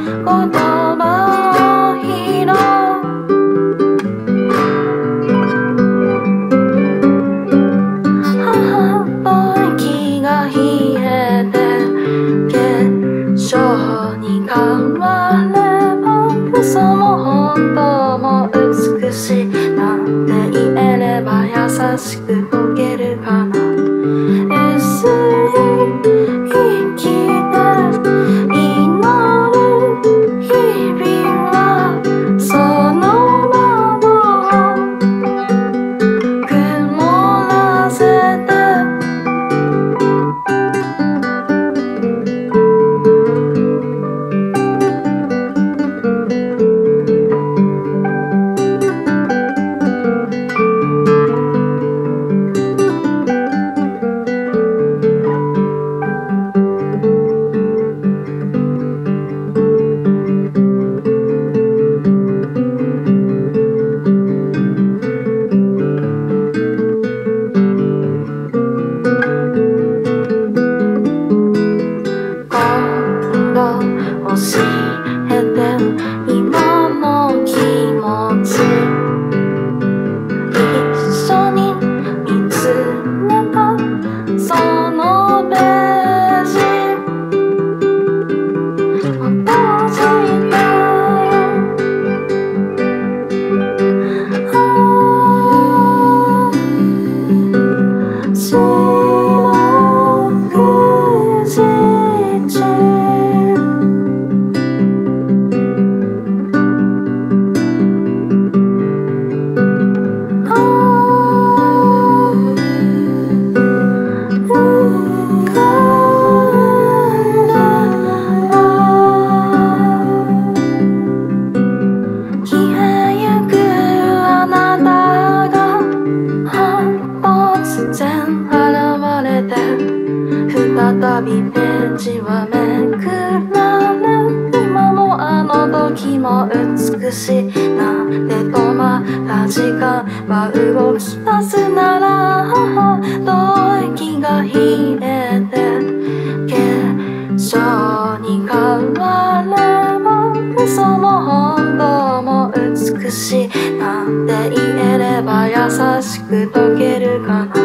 葉を拾う息が冷えて化粧に変われば嘘も本当も美しいなんて言えれば優しく溶けるかな薄い息で祈る日々はそのまま曇らせて教えて今の気持ち一緒に見つめたそのページ閉じて四六時中再びページはめくられ今もあの時も美しいなんて止まった時間は動き出すなら吐息が冷えて化粧に変われば嘘も本当も美しいなんて言えれば優しく溶けるかな